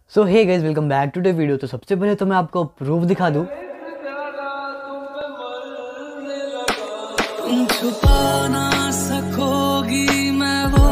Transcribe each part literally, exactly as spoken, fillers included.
So hey guys, welcome back to the video. तो सबसे पहले तो मैं आपको प्रूफ दिखा दूं। छुपा ना सकोगी मैं वो।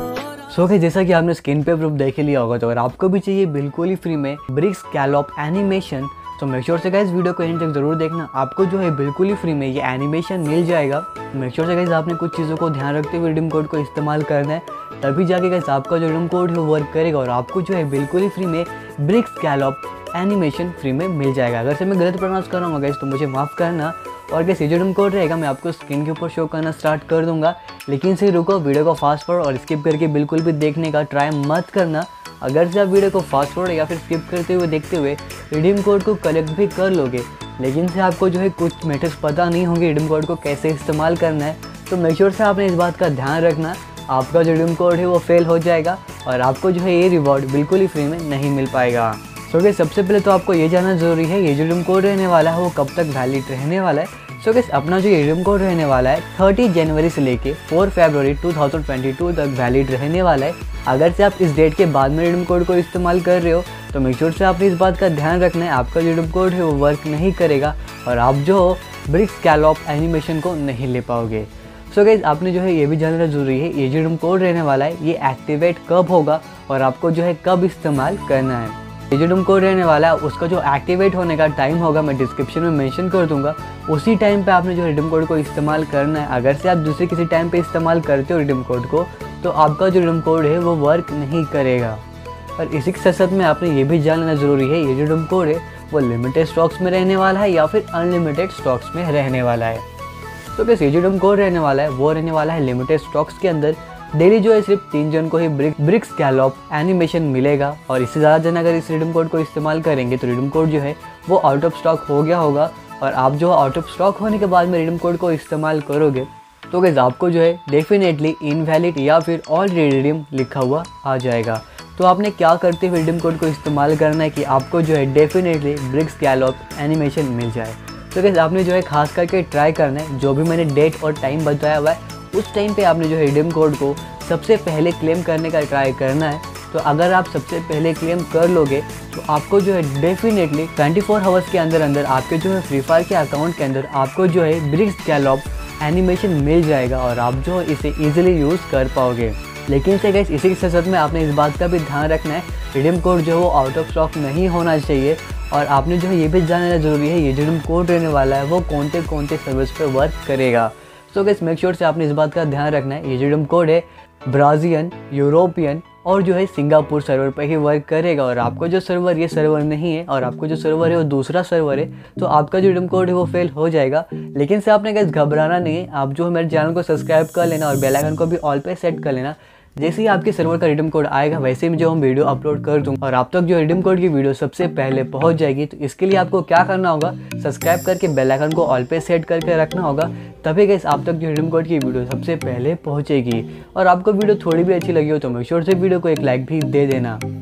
सो गाइस, जैसा कि आपने स्क्रीन पे प्रूफ देख लिया होगा, तो अगर आपको भी चाहिए बिल्कुल ही फ्री में ब्रिक स्कैलॉप एनिमेशन, तो मेक श्योर से गाइस वीडियो को एंड तक जरूर देखना। आपको जो है बिल्कुल ही फ्री में ये एनिमेशन मिल जाएगा। मेक श्योर से गाइस आपने कुछ चीज़ों को ध्यान रखते हुए रिडीम कोड को इस्तेमाल करना है, तभी जाके गाइस आपका जो रिडीम कोड है वो वर्क करेगा और आपको जो है बिल्कुल ही फ्री में ब्रिक स्कैलॉप एनिमेशन फ्री में मिल जाएगा। अगर से मैं गलत प्रोनाउंस कर रहा हूँ गाइस तो मुझे माफ़ करना। और गाइस ये जो रिडीम कोड रहेगा मैं आपको स्क्रीन के ऊपर शो करना स्टार्ट कर दूंगा, लेकिन से रुको, वीडियो को फास्ट फॉरवर्ड और स्किप करके बिल्कुल भी देखने का ट्राई मत करना। अगर से आप वीडियो को फास्ट फॉरवर्ड या फिर स्किप करते हुए देखते हुए रिडीम कोड को कलेक्ट भी कर लोगे, लेकिन से आपको जो है कुछ मेथड्स पता नहीं होंगे रिडीम कोड को कैसे इस्तेमाल करना है, तो मेक श्योर से आपने इस बात का ध्यान रखना। आपका जो रिडीम कोड है वो फेल हो जाएगा और आपको जो है ये रिवॉर्ड बिल्कुल ही फ्री में नहीं मिल पाएगा। सो गाइस सबसे पहले तो आपको ये जानना ज़रूरी है ये जो रिडीम कोड रहने वाला है वो कब तक वैलिड रहने वाला है। सो गाइस अपना जो रिडीम कोड रहने वाला है तीस जनवरी से लेके चार फरवरी दो हज़ार बाईस तक वैलिड रहने वाला है। अगर से आप इस डेट के बाद में रिडीम कोड को इस्तेमाल कर रहे हो तो मेक श्योर से आपने इस बात का ध्यान रखना है आपका जो रिडीम कोड है वो वर्क नहीं करेगा और आप जो ब्रिक स्कैलॉप एनिमेशन को नहीं ले पाओगे। सो so गाइस आपने जो है ये भी जानना जरूरी है ये जो रिडीम कोड रहने वाला है ये एक्टिवेट कब होगा और आपको जो है कब इस्तेमाल करना है। ये जो रिडीम कोड रहने वाला है उसका जो एक्टिवेट होने का टाइम होगा मैं डिस्क्रिप्शन में मेंशन कर दूंगा। उसी टाइम पे आपने जो रिडीम कोड को इस्तेमाल करना है। अगर से आप दूसरे किसी टाइम पे इस्तेमाल करते हो रिडीम कोड को तो आपका जो रिडीम कोड है वो वर्क नहीं करेगा। और इसी के साथ में आपने ये भी जान लेना ज़रूरी है ये जो रिडीम कोड है वो लिमिटेड स्टॉक्स में रहने वाला है या फिर अनलिमिटेड स्टॉक्स में रहने वाला है। तो कैसे ये जो रिडीम कोड रहने वाला है वो रहने वाला है लिमिटेड स्टॉक्स के अंदर। डेली जो है सिर्फ तीन जन को ही ब्रिक ब्रिक स्कैलॉप एनिमेशन मिलेगा और इससे ज़्यादा जन अगर इस रिडीम कोड को इस्तेमाल करेंगे तो रिडीम कोड जो है वो आउट ऑफ स्टॉक हो गया होगा और आप जो आउट ऑफ स्टॉक होने के बाद में रिडीम कोड को इस्तेमाल करोगे तो गाइस आपको जो है डेफिनेटली इनवैलिड या फिर ऑलरेडी रिडीम लिखा हुआ आ जाएगा। तो आपने क्या करते हुए रिडीम कोड को इस्तेमाल करना है कि आपको जो है डेफिनेटली ब्रिक स्कैलॉप एनिमेशन मिल जाए। तो गाइस आपने जो है खास करके ट्राई करना है जो भी मैंने डेट और टाइम बताया हुआ है उस टाइम पे आपने जो है रिडीम कोड को सबसे पहले क्लेम करने का ट्राई करना है। तो अगर आप सबसे पहले क्लेम कर लोगे तो आपको जो है डेफिनेटली चौबीस आवर्स के अंदर अंदर आपके जो है फ्री फायर के अकाउंट के अंदर आपको जो है ब्रिक स्कैलॉप एनिमेशन मिल जाएगा और आप जो है इसे ईजिली यूज़ कर पाओगे। लेकिन से गाइस इसी के साथ में आपने इस बात का भी ध्यान रखना है रिडीम कोड जो है वो आउट ऑफ स्टॉक नहीं होना चाहिए और आपने जो है ये भी जानना ज़रूरी है ये जो रिडीम कोड रहने वाला है वो कौन से कौन से सर्विस पे वर्क करेगा। सो गाइस मेक श्योर से आपने इस बात का ध्यान रखना है ये जो रिडीम कोड है ब्राज़िलियन, यूरोपियन और जो है सिंगापुर सर्वर पर ही वर्क करेगा और आपका जो सर्वर ये सर्वर नहीं है और आपको जो सर्वर है वो दूसरा सर्वर है, तो आपका जो रिडीम कोड है वो फेल हो जाएगा। लेकिन से आपने गाइस घबराना नहीं है, आप जो है मेरे चैनल को सब्सक्राइब कर लेना और बेल आइकन को भी ऑल पे सेट कर लेना। जैसे ही आपके सर्वर का रिडीम कोड आएगा वैसे ही जो हम वीडियो अपलोड कर दूँगा और आप तक जो रिडीम कोड की वीडियो सबसे पहले पहुंच जाएगी। तो इसके लिए आपको क्या करना होगा, सब्सक्राइब करके बेल आइकन को ऑल पे सेट करके रखना होगा, तभी गाइस आप तक जो रिडीम कोड की वीडियो सबसे पहले पहुंचेगी। और आपको वीडियो थोड़ी भी अच्छी लगी हो तो मेक श्योर से वीडियो को एक लाइक भी दे देना।